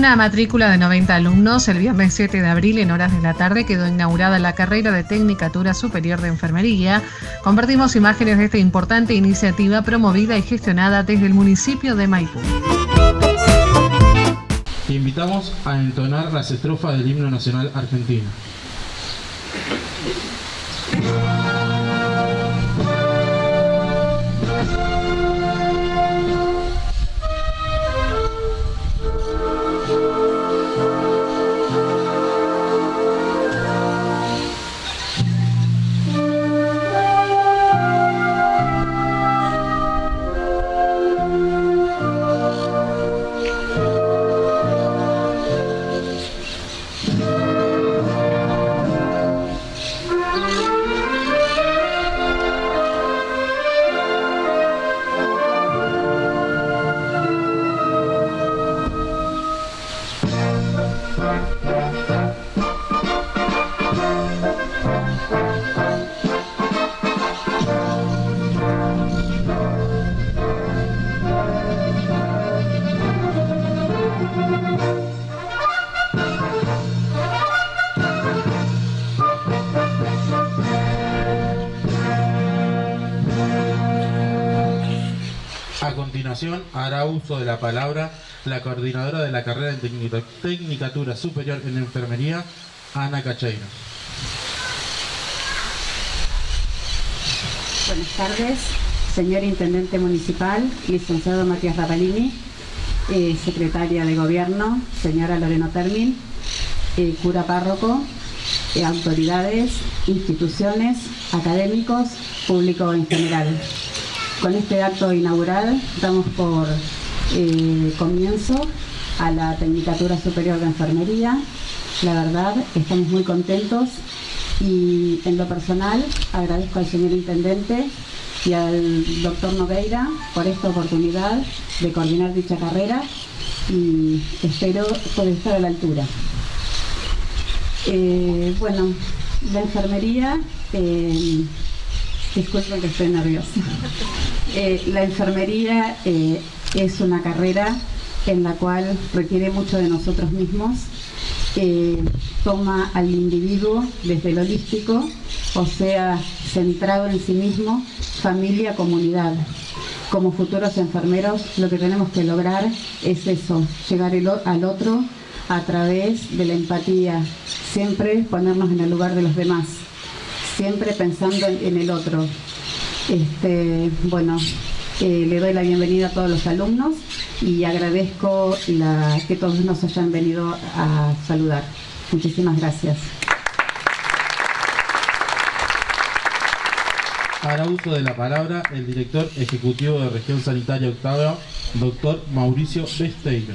una matrícula de 90 alumnos, el viernes 7 de abril en horas de la tarde quedó inaugurada la carrera de Tecnicatura Superior de Enfermería. Compartimos imágenes de esta importante iniciativa promovida y gestionada desde el municipio de Maipú. Te invitamos a entonar las estrofas del himno nacional argentino. A continuación, hará uso de la palabra la coordinadora de la carrera de Tecnicatura Superior en Enfermería, Ana Cacheiro. Buenas tardes, señor Intendente Municipal, licenciado Matías Rapalini, secretaria de Gobierno, señora Loreno Termin, cura párroco, autoridades, instituciones, académicos, público en general. Con este acto inaugural damos por comienzo a la Tecnicatura Superior de Enfermería. La verdad, estamos muy contentos y en lo personal agradezco al señor Intendente y al doctor Nogueira por esta oportunidad de coordinar dicha carrera y espero poder estar a la altura. Bueno, la enfermería... disculpen que estoy nerviosa. La enfermería es una carrera en la cual requiere mucho de nosotros mismos. Toma al individuo desde lo holístico, o sea, centrado en sí mismo, familia, comunidad. Como futuros enfermeros, lo que tenemos que lograr es eso, llegar al otro a través de la empatía, siempre ponernos en el lugar de los demás, siempre pensando en el otro. Bueno, le doy la bienvenida a todos los alumnos y agradezco que todos nos hayan venido a saludar. Muchísimas gracias. Hará uso de la palabra el director ejecutivo de Región Sanitaria Octava, doctor Mauricio Besteiro.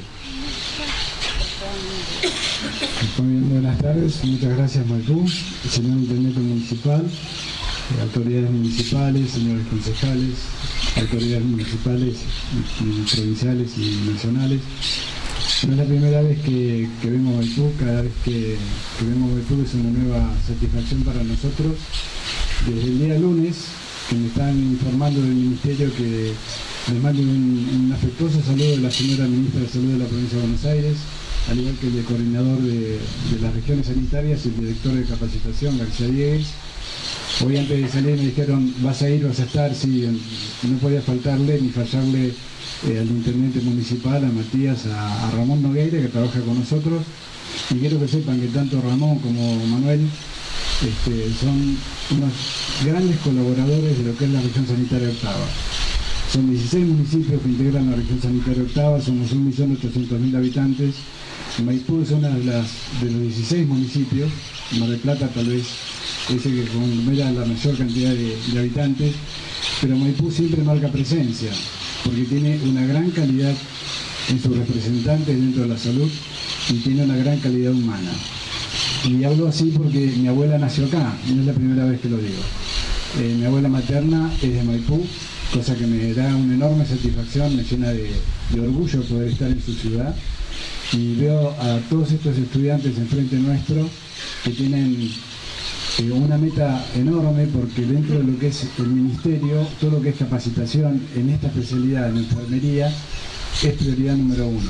Muy bien, buenas tardes, muchas gracias Maipú, señor Intendente Municipal, autoridades municipales, señores concejales, autoridades municipales, provinciales y nacionales. No es la primera vez que vemos Maipú, cada vez que vemos Maipú es una nueva satisfacción para nosotros. Desde el día lunes, que me están informando del Ministerio que les mando un afectuoso saludo de la señora Ministra de Salud de la Provincia de Buenos Aires, al igual que el de coordinador de las regiones sanitarias y el director de capacitación, García Diegues. Hoy antes de salir me dijeron, vas a ir, vas a estar, sí, no podía faltarle ni fallarle al intendente municipal, a Matías, a Ramón Nogueira, que trabaja con nosotros, y quiero que sepan que tanto Ramón como Manuel son unos grandes colaboradores de lo que es la región sanitaria octava. Son 16 municipios que integran la región sanitaria octava, somos 1.800.000 habitantes. Maipú es uno de los 16 municipios, Mar del Plata tal vez es el que conmera la mayor cantidad de habitantes, pero Maipú siempre marca presencia, porque tiene una gran calidad en sus representantes dentro de la salud y tiene una gran calidad humana. Y hablo así porque mi abuela nació acá, no es la primera vez que lo digo. Mi abuela materna es de Maipú, cosa que me da una enorme satisfacción, me llena de orgullo poder estar en su ciudad. Y veo a todos estos estudiantes enfrente nuestro que tienen una meta enorme, porque dentro de lo que es el ministerio, todo lo que es capacitación en esta especialidad en enfermería es prioridad número 1.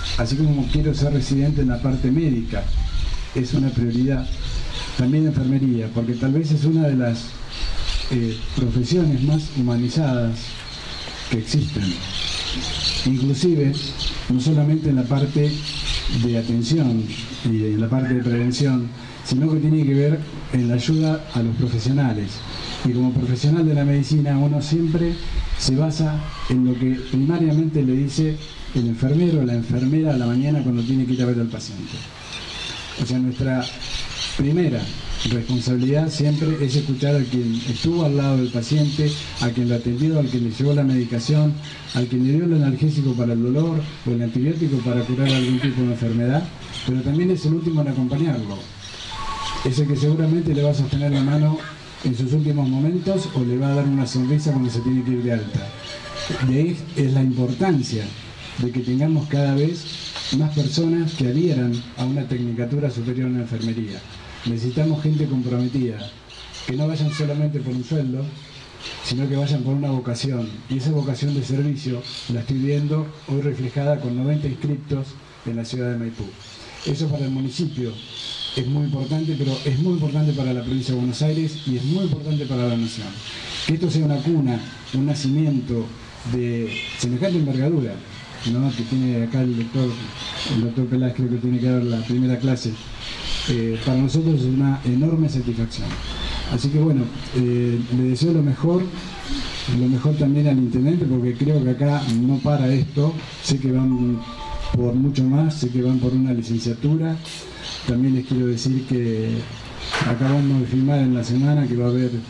así como quiero ser residente en la parte médica, es una prioridad. También enfermería, porque tal vez es una de las profesiones más humanizadas que existen. Inclusive, no solamente en la parte de atención y en la parte de prevención, sino que tiene que ver en la ayuda a los profesionales. Y como profesional de la medicina, uno siempre se basa en lo que primariamente le dice el enfermero o la enfermera a la mañana cuando tiene que ir a ver al paciente. O sea, nuestra primera responsabilidad siempre es escuchar a quien estuvo al lado del paciente, a quien lo atendió, al quien le llevó la medicación, al quien le dio el analgésico para el dolor o el antibiótico para curar algún tipo de enfermedad, pero también es el último en acompañarlo. Es el que seguramente le va a sostener la mano en sus últimos momentos o le va a dar una sonrisa cuando se tiene que ir de alta. De ahí es la importancia de que tengamos cada vez más personas que adhieran a una tecnicatura superior en enfermería. Necesitamos gente comprometida, que no vayan solamente por un sueldo, sino que vayan por una vocación. Y esa vocación de servicio la estoy viendo hoy reflejada con 90 inscriptos en la ciudad de Maipú. Eso para el municipio es muy importante, pero es muy importante para la provincia de Buenos Aires y es muy importante para la nación. Que esto sea una cuna, un nacimiento de semejante envergadura, ¿no?, que tiene acá el doctor Pelás, creo que tiene que dar la primera clase. Para nosotros es una enorme satisfacción. Así que bueno, le deseo lo mejor también al intendente, porque creo que acá no para esto. Sé que van por mucho más, sé que van por una licenciatura. También les quiero decir que acabamos de firmar en la semana que va a haber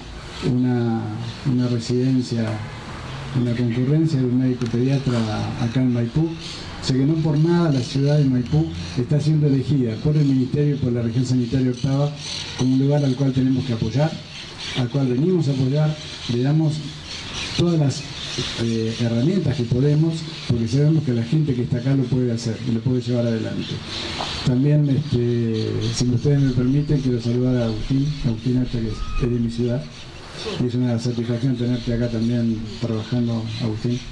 una residencia, una concurrencia de un médico pediatra acá en Maipú. Sé que no por nada la ciudad de Maipú está siendo elegida por el Ministerio y por la Región Sanitaria Octava como un lugar al cual tenemos que apoyar, al cual venimos a apoyar, le damos todas las herramientas que podemos, porque sabemos que la gente que está acá lo puede hacer y lo puede llevar adelante. También, si ustedes me permiten, quiero saludar a Agustín Hacha, que es de mi ciudad, y es una satisfacción tenerte acá también trabajando, Agustín.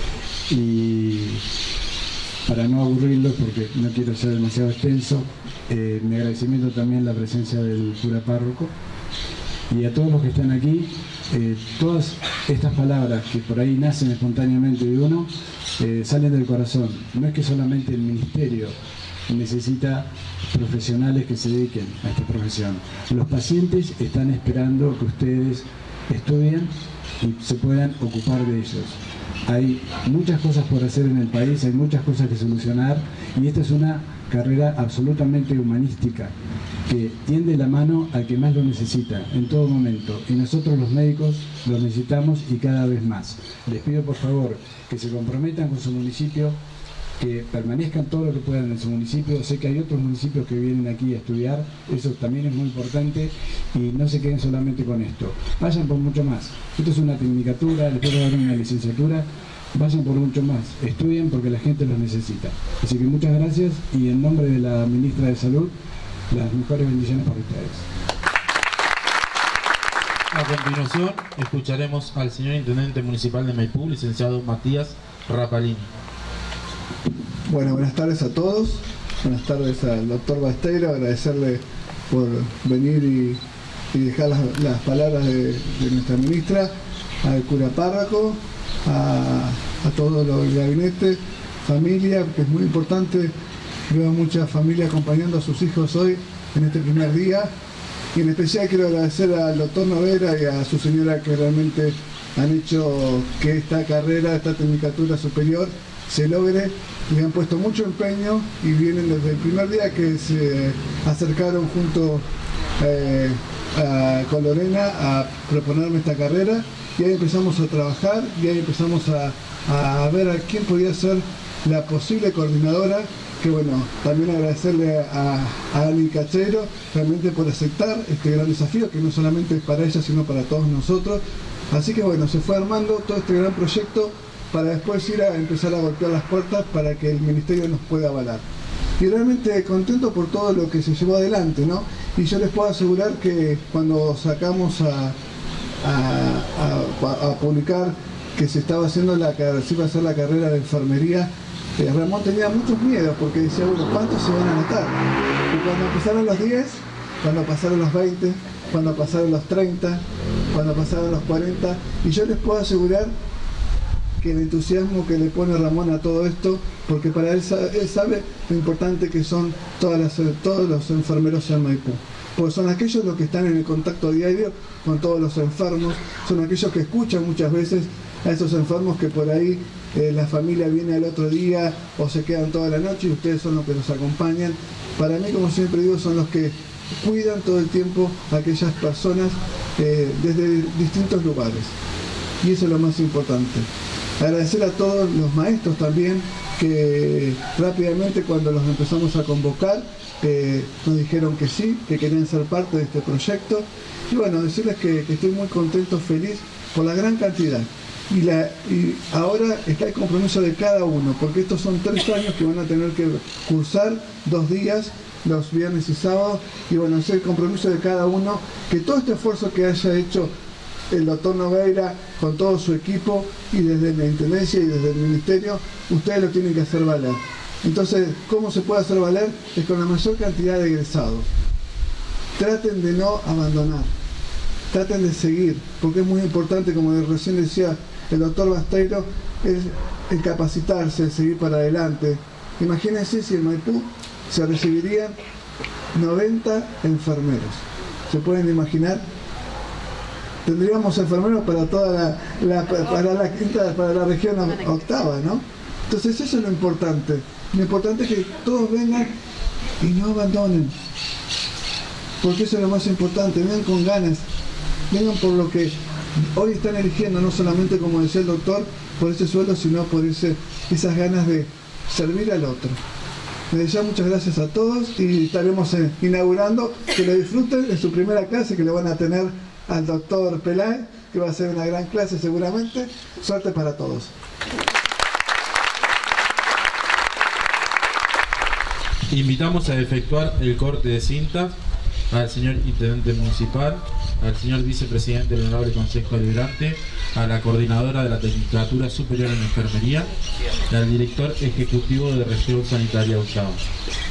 Y para no aburrirlos, porque no quiero ser demasiado extenso, mi agradecimiento también a la presencia del cura párroco y a todos los que están aquí. Todas estas palabras que por ahí nacen espontáneamente de uno salen del corazón. No es que solamente el ministerio necesita profesionales que se dediquen a esta profesión. Los pacientes están esperando que ustedes estudien y se puedan ocupar de ellos. Hay muchas cosas por hacer en el país, hay muchas cosas que solucionar, y esta es una carrera absolutamente humanística que tiende la mano al que más lo necesita en todo momento, y nosotros los médicos lo necesitamos y cada vez más. Les pido por favor que se comprometan con su municipio, que permanezcan todo lo que puedan en su municipio. Sé que hay otros municipios que vienen aquí a estudiar, eso también es muy importante, y no se queden solamente con esto, vayan por mucho más. Esto es una tecnicatura, después va a haber una licenciatura, vayan por mucho más, estudien porque la gente los necesita. Así que muchas gracias, y en nombre de la ministra de Salud, las mejores bendiciones para ustedes. A continuación escucharemos al señor Intendente Municipal de Maipú, licenciado Matías Rapalini. Bueno, buenas tardes a todos, buenas tardes al doctor Basteiro, agradecerle por venir y dejar las palabras de nuestra ministra, al cura párroco, a todo el gabinete, familia, que es muy importante. Veo muchas familias acompañando a sus hijos hoy en este primer día, y en especial quiero agradecer al doctor Novera y a su señora, que realmente han hecho que esta carrera, esta tecnicatura superior se logre. Le han puesto mucho empeño y vienen desde el primer día que se acercaron junto con Lorena a proponerme esta carrera, y ahí empezamos a trabajar y ahí empezamos a ver a quién podía ser la posible coordinadora. Que bueno, también agradecerle a Ani Cachero realmente por aceptar este gran desafío, que no solamente es para ella sino para todos nosotros. Así que bueno, se fue armando todo este gran proyecto para después ir a empezar a golpear las puertas para que el ministerio nos pueda avalar. Y realmente contento por todo lo que se llevó adelante, ¿no? Y yo les puedo asegurar que cuando sacamos a publicar que se estaba haciendo se iba a hacer la carrera de enfermería, Ramón tenía muchos miedos porque decía, bueno, ¿cuántos se van a anotar? Y cuando empezaron los 10, cuando pasaron los 20, cuando pasaron los 30, cuando pasaron los 40, y yo les puedo asegurar que el entusiasmo que le pone Ramón a todo esto, porque para él sabe lo importante que son todos los enfermeros en Maipú, porque son aquellos los que están en el contacto diario con todos los enfermos, son aquellos que escuchan muchas veces a esos enfermos que por ahí la familia viene al otro día o se quedan toda la noche y ustedes son los que los acompañan. Para mí, como siempre digo, son los que cuidan todo el tiempo a aquellas personas desde distintos lugares, y eso es lo más importante. Agradecer a todos los maestros también que rápidamente cuando los empezamos a convocar nos dijeron que sí, que querían ser parte de este proyecto, y bueno, decirles que estoy muy contento, feliz por la gran cantidad. Y ahora está el compromiso de cada uno, porque estos son 3 años que van a tener que cursar 2 días, los viernes y sábados, y bueno, es el compromiso de cada uno, que todo este esfuerzo que haya hecho el doctor Nogueira con todo su equipo y desde la Intendencia y desde el Ministerio, ustedes lo tienen que hacer valer. Entonces, ¿cómo se puede hacer valer? Es con la mayor cantidad de egresados. Traten de no abandonar, traten de seguir, porque es muy importante, como recién decía el doctor Basteiro, es el capacitarse, el seguir para adelante. Imagínense si en Maipú se recibirían 90 enfermeros. ¿Se pueden imaginar? Tendríamos enfermeros para toda para la región octava, ¿no? Entonces eso es lo importante. Lo importante es que todos vengan y no abandonen, porque eso es lo más importante. Vengan con ganas, vengan por lo que hoy están eligiendo, no solamente, como decía el doctor, por ese sueldo, sino por esas ganas de servir al otro. Les deseo muchas gracias a todos y estaremos inaugurando, que lo disfruten en su primera clase, que le van a tener al doctor Peláez, que va a ser una gran clase seguramente. Suerte para todos. Invitamos a efectuar el corte de cinta al señor Intendente Municipal, al señor Vicepresidente del Honorable Consejo Deliberante, a la Coordinadora de la Tecnicatura Superior en Enfermería y al Director Ejecutivo de Región Sanitaria Octava.